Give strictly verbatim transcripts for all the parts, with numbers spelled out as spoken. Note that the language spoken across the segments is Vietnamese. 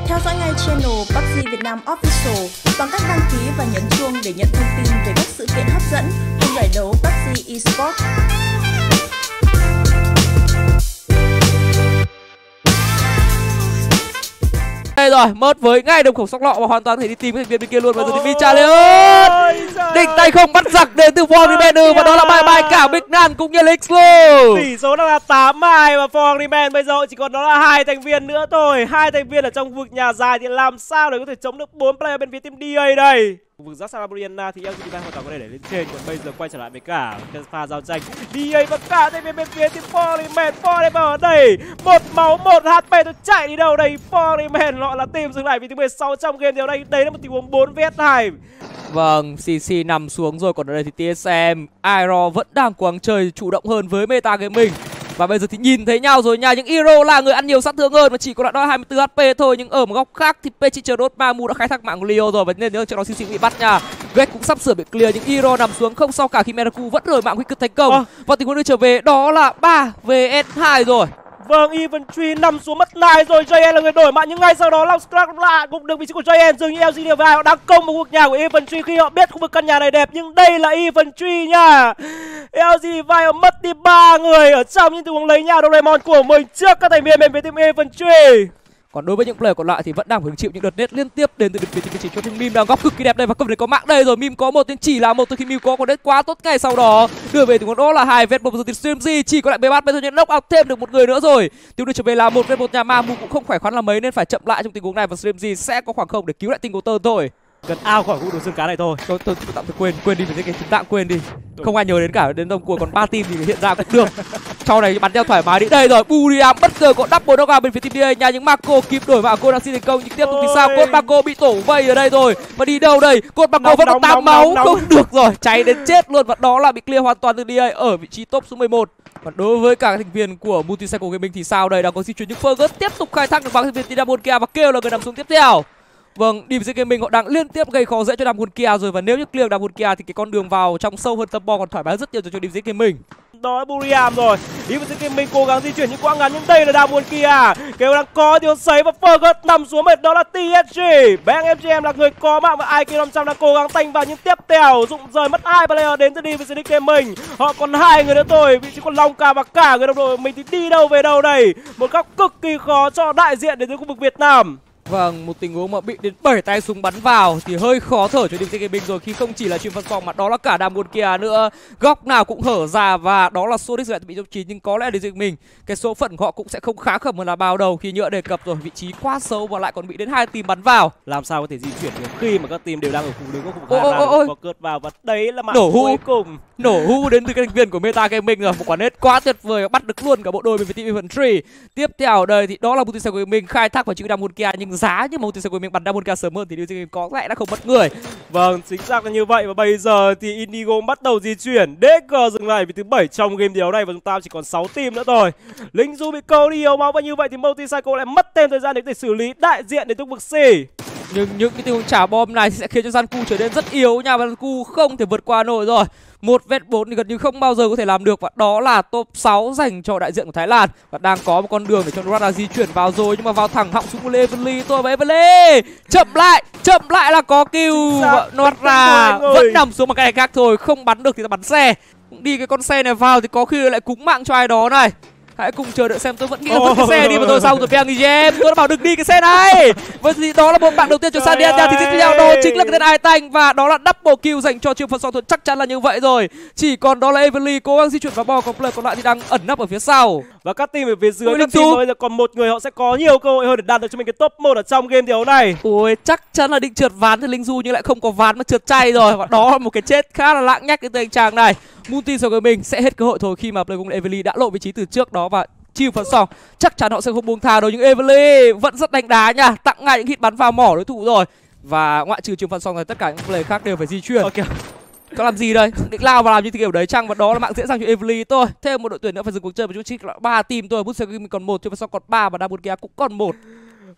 Theo dõi ngay channel pê u bê giê Việt Nam Official bằng cách đăng ký và nhấn chuông để nhận thông tin về các sự kiện hấp dẫn cùng giải đấu pê u bê giê Esports. Đây rồi, mất với ngay đồng khẩu sóc lọ và hoàn toàn thể đi tìm cái thành viên bên kia luôn. Và giờ thì Vichaleon định tay không bắt giặc đến từ Forniman và đó là bye bye cả Big Nan cũng như Lix luôn. Tỷ số đang là tám hai và Forniman bây giờ chỉ còn đó là hai thành viên nữa thôi. Hai thành viên ở trong vực nhà dài thì làm sao để có thể chống được bốn player bên phía team đê a đây. Vực giác Salaburiana thì lờ giê đê hoàn toàn có thể đẩy lên trên, còn bây giờ quay trở lại với cả pha giao tranh đê a và cả thành viên bên phía team Forniman. Forniman ở đây một máu một hát pê, tôi chạy đi đâu đây? Forniman họ là team dừng lại vì thứ mười sáu trong game điều đây. Đấy là một tình huống bốn vs hai. Vâng, xê xê nằm xuống rồi, còn ở đây thì tê ét em, Aero vẫn đang cố gắng chơi chủ động hơn với meta gaming. Và bây giờ thì nhìn thấy nhau rồi nha, những Hero là người ăn nhiều sát thương hơn và chỉ có lại đó hai mươi tư hát pê thôi. Nhưng ở một góc khác thì Pechichorot Mamu đã khai thác mạng của Leo rồi và nên nhớ cho nó xê xê bị bắt nha. Greg cũng sắp sửa bị clear, những Hero nằm xuống không sao cả khi Meraku vẫn rời mạng quy cực thành công. À. Và tình huống đưa trở về đó là ba vs hai rồi. Vâng, Infantry nằm xuống mất nai rồi, gi en là người đổi mạng nhưng ngay sau đó Long Strike lại cũng được vị trí của gi en. Dường như lờ giê đê họ đang công vào khu vực nhà của Infantry khi họ biết khu vực căn nhà này đẹp, nhưng đây là Infantry nha. lờ giê đê họ mất đi ba người ở trong những tình huống lấy nhà Doraemon của mình trước các thành viên bên phía team Infantry. Còn đối với những player còn lại thì vẫn đang hứng chịu những đợt nết liên tiếp đến từ phía team chính cho team Mim đang góc cực kỳ đẹp đây và không thể có mạng đây rồi. Mim có một nhưng chỉ là một từ khi Mim có còn nết quá tốt ngay sau đó đưa về tình huống đó là hai vs một. Giờ thì Streamzy chỉ có lại bê bát bây giờ nhận knock out thêm được một người nữa rồi. Tiêu đưa trở về là một vs một, nhà Mamu cũng không khỏe khoắn là mấy nên phải chậm lại trong tình huống này và Streamzy sẽ có khoảng không để cứu lại team của Tơn thôi. Cần ao khỏi khu đồ xương cá này thôi. Tôi tôi tạm thời quên quên đi về cái tạm quên đi. Không ai nhớ đến cả, đến đồng cuối còn ba team thì hiện ra cũng được. Sau này bắn theo thoải mái đi. Đây rồi, Buriam bất ngờ có double knockdown bên phía team đê a nha, nhưng Marco kịp đổi vào, cô đang xin thành công nhưng tiếp tục thì sao? Cốt Marco bị tổ vây ở đây rồi. Và đi đâu đây? Cốt Marco vẫn có tám máu, nóng, không nóng. Được rồi, cháy đến chết luôn và đó là bị clear hoàn toàn từ đê a ở vị trí top số mười một. Còn đối với cả thành viên của Multicycle Gaming thì sao đây? Đang có di chuyển nhưng Fergus tiếp tục khai thác được vào thành viên Tindamonkia và kêu là người nằm xuống tiếp theo. Vâng, đê vê giê Gaming họ đang liên tiếp gây khó dễ cho Damonkia rồi và nếu như clear Damonkia thì cái con đường vào trong sâu hơn Tâm Bo còn thoải mái rất nhiều cho đê vê giê Gaming. Đó là Buriam rồi. đê vê giê Gaming cố gắng di chuyển những quãng ngắn nhưng đây là Damonkia. Kêu đang có tiếng sấy và Fergus nằm xuống mệt, đó là tê ét giê. Bang em giê em là người có mạng và i kiu năm trăm đang cố gắng tanh vào nhưng tiếp theo dụng rời mất hai player đến từ đê vê giê Gaming. Họ còn hai người nữa thôi, vị trí còn Long Ca và cả người đồng đội mình thì đi đâu về đâu đây. Một góc cực kỳ khó cho đại diện đến từ khu vực Việt Nam. Vâng, một tình huống mà bị đến bảy tay súng bắn vào thì hơi khó thở cho đê vê giê Gaming rồi khi không chỉ là chuyên phân phòng mà đó là cả Damonkia nữa. Góc nào cũng hở ra và đó là Sonic lại bị trong chín nhưng có lẽ đê vê giê mình cái số phận của họ cũng sẽ không khá khẩm hơn là bao đầu khi nhựa đề cập rồi, vị trí quá sâu và lại còn bị đến hai team bắn vào. Làm sao có thể di chuyển được khi mà các team đều đang ở khu đứng của khu vực hai có cướp vào và đấy là mạng nổ cuối cùng. Nổ hu đến từ các thành viên của Meta Gaming rồi, một quả nết quá tuyệt vời bắt được luôn cả bộ đôi bên phía team Infantry. Tiếp theo ở đây thì đó là Multicycle Gaming khai thác vào chữ Damonkia nhưng giá như Multicycle Gaming bắn Damonkia sớm hơn thì đê vê giê có lẽ đã không mất người. Vâng, chính xác là như vậy và bây giờ thì Indigo bắt đầu di chuyển. đê giê dừng lại vì thứ bảy trong game đấu này và chúng ta chỉ còn sáu team nữa thôi. Linh Du bị câu đi yếu máu và như vậy thì Multicycle lại mất thêm thời gian để, để xử lý đại diện đến vực C. Nhưng những cái tình huống trả bom này thì sẽ khiến cho Zanku trở nên rất yếu nha và Zanku không thể vượt qua nổi rồi. Một vs bốn thì gần như không bao giờ có thể làm được và đó là top sáu dành cho đại diện của Thái Lan. Và đang có một con đường để cho Norada di chuyển vào rồi nhưng mà vào thẳng họng súng của Evenly thôi và Evenly chậm lại, chậm lại là có kill. Norada vẫn nằm xuống một cái này khác thôi, không bắn được thì ta bắn xe. Đi cái con xe này vào thì có khi lại cúng mạng cho ai đó này. Hãy cùng chờ đợi xem, tôi vẫn nghĩ là vứt cái xe đi mà tôi xong rồi Piang Gem. Tôi đã bảo đừng đi cái xe này. Vậy thì đó là một bạn đầu tiên cho Sandian nha, thì tiếp theo đó chính là cái tên Aitanh và đó là double kill dành cho Trương Phân Song Thuận, chắc chắn là như vậy rồi. Chỉ còn đó là Evenly cố gắng di chuyển vào bo, còn player còn lại thì đang ẩn nấp ở phía sau. Và các team ở phía dưới, các team bây giờ còn một người họ sẽ có nhiều cơ hội hơn để đạt được cho mình cái top một ở trong game đấu này. Ôi chắc chắn là định trượt ván thì Linh Du nhưng lại không có ván mà trượt chay rồi. Và đó là một cái chết khá là lãng nhách đến từ anh chàng này. Multicycle Gaming sẽ hết cơ hội thôi khi mà player của Evenly đã lộ vị trí từ trước đó và chiêu phần song chắc chắn họ sẽ không buông tha đâu, nhưng Evenly vẫn rất đánh đá nha, tặng ngay những hit bắn vào mỏ đối thủ rồi. Và ngoại trừ chiêu phần song thì tất cả những player khác đều phải di chuyển. Okay. Có làm gì đây? Định lao vào làm như thế kiểu đấy chăng? Và đó là mạng dễ dàng cho Evenly thôi. Thêm một đội tuyển nữa phải dừng cuộc chơi và chúng chỉ là ba team thôi. Multicycle Gaming còn một, chiêu phần song còn ba và Damonkia cũng còn một.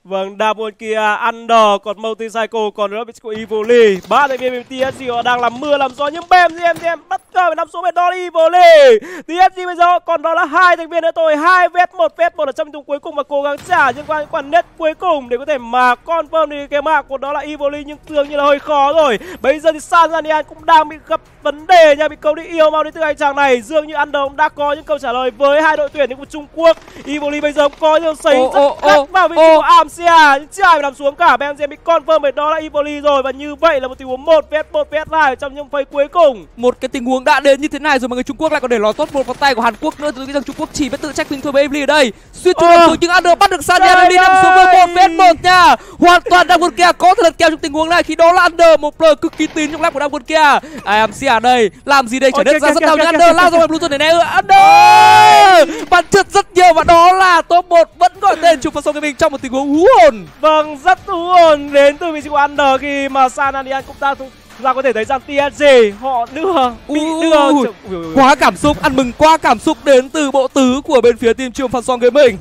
Vâng, đạp một kia Under, còn Motorcycle, còn đó bị Evoli. Ba thành viên tê ét giê họ đang làm mưa làm gió, nhưng bem gì em gì em bất ngờ phải nằm xuống bên đó là Evoli. tê ét giê bây giờ còn đó là hai thành viên nữa thôi, hai vs một vs một ở trong chung cuối cùng và cố gắng trả những quả quả net cuối cùng để có thể mà confirm đi cái mạng của đó là Evoli, nhưng dường như là hơi khó rồi. Bây giờ thì Sanzanian cũng đang bị gặp vấn đề nha, bị câu đi yêu mau đến từ anh chàng này. Dường như Under cũng đã có những câu trả lời với hai đội tuyển của Trung Quốc. Evoli bây giờ cũng có những sấy rất gắt vào vị trí của Amsia, nhưng chưa ai nằm xuống cả. Benzem bị confirm về đó là Evoli rồi, và như vậy là một tình huống một vs một vs hai trong những phase cuối cùng. Một cái tình huống đã đến như thế này rồi mà người Trung Quốc lại còn để lọt tốt một vào tay của Hàn Quốc nữa. Tôi nghĩ rằng Trung Quốc chỉ biết tự trách mình thôi với Evoli ở đây. Suýt chút nữa nhưng Under bắt được Sanzanian đi nằm xuống với một vs một nha. Hoàn toàn đang quân kia có thể lật kèo trong tình huống này khi đó là Under, một player cực kỳ tín trong lap của đang quân kia. Amsia đây làm gì đây, trở đất ra rất đau nhưng Under lao ra ngoài Bluetooth để né. Under bắn trượt rất nhiều và đó là top một vẫn gọi tên chụp vào sông Gaming trong một tình huống hú hồn. Vâng, rất hú hồn đến từ vị trí của Under khi mà Sanzanian cũng ta ra có thể thấy rằng tê ét giê họ đưa bị đưa quá cảm xúc, ăn mừng quá cảm xúc đến từ bộ tứ của bên phía team Trường Phan Song Gaming.